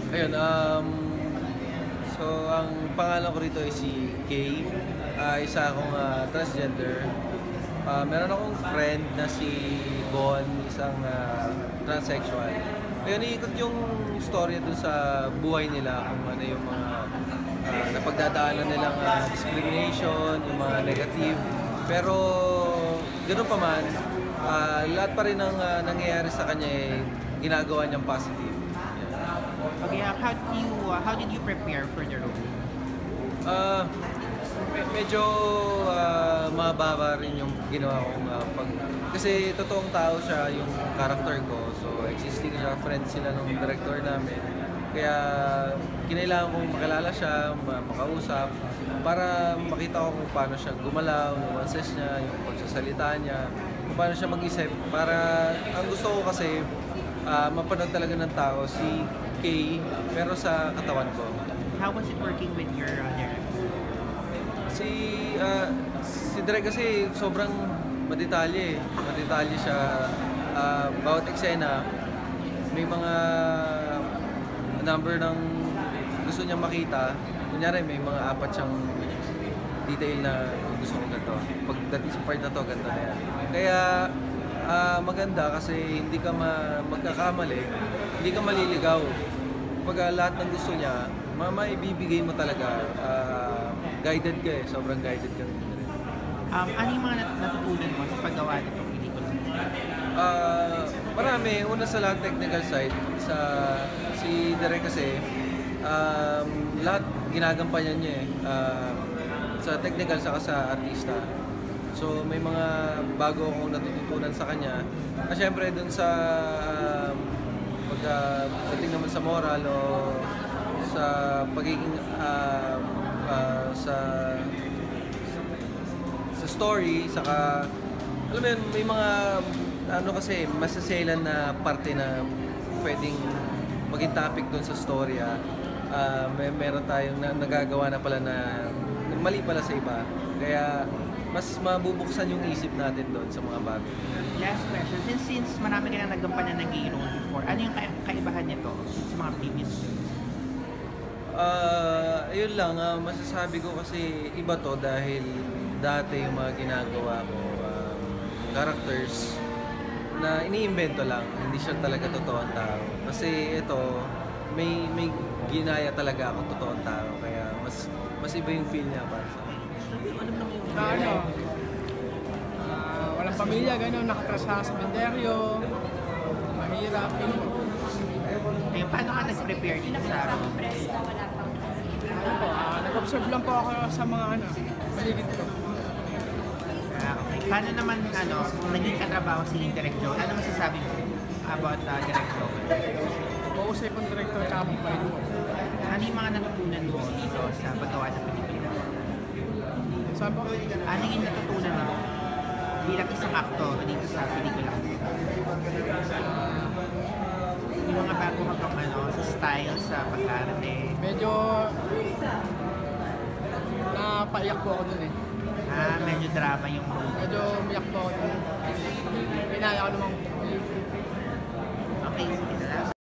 Ayun, so ang pangalan ko rito ay si Kay. Isa akong transgender. Meron akong friend na si Bon, isang transsexual. Ayun, iikot yung story dun sa buhay nila, kung ano yung mga napagdadaanan nilang discrimination, yung mga negative. Pero ganoon pa man, lahat pa rin ng nangyayari sa kanya ay ginagawa niyang positive. Okay, how did you prepare for the role? Medyo mababa rin yung ginawa kong kasi totoong tao siya yung character ko. So existing siya, friend sila ng director namin. Kaya kinailangan kong makilala siya, makausap para makita ko kung paano siya gumalaw, nuances niya, yung pagsasalita niya, kung paano siya mag-isip. Para ang gusto ko kasi mapanood talaga ng tao si Kay pero sa katawan ko. How was it working with your director? Si Direk kasi sobrang madetalye. Madetalye siya. Bawat eksena may mga number ng gusto niyang makita. Kunyari may mga apat siyang detail na gusto ko ganito. Pagdating sa part na to, ganito na yan. Kaya maganda kasi hindi ka magkakamali, hindi ka maliligaw. Pag lahat ng gusto niya, maibibigay mo talaga. Guided ka eh, sobrang guided ka rin. Ano yung mga natutunan mo sa paggawa nitong pelikula? Marami. Una sa lahat, technical side. Si Direk kasi, lahat ginagampanyan niya eh. Sa technical, saka sa artista. So may mga bago akong natututunan sa kanya. Siyempre dun sa pagdating naman sa moral o sa pagiging sa story, saka alam mo yun, may mga ano kasi masaselan na parte na pwedeng maging topic dun sa storya. Meron tayong nagagawa na pala na mali pala sa iba. Kaya mas mabubuksan yung isip natin doon sa mga bago. Last question, since marami ka na naggampanan ng gay role before, ano yung kaibahan nito sa mga previous films? Ayun lang, masasabi ko kasi iba to dahil dati yung mga ginagawa ko, characters na iniimbento lang, hindi siya talaga totoong tao. Kasi ito, may ginaya talaga ako totoong tao, kaya mas iba yung feel niya para sa akin. Walang pamilya, gano'n, nakatras sa sementeryo, mahirap. Kaya paano ka nag-prepare dito sa Nag-observe lang po ako sa mga paligid ko. Okay. Paano naman naging katrabaho si Direk Joe? Ano masasabi mo about Direk Joe? Mausay pong director tsaka pong palit ko. Ano yung mga natutunan mo dito sa paggawa ng pelikula? Sabi ko, Ano yung natutunan mo bilang isang aktor dito sa pelikula? Yung mga bago ka pang sa style, sa pag-arte. medyo napaiyak po ako dun eh. Medyo drama yung movie. Medyo umiyak po ako dun. Pinaya ko namang Okay, sige.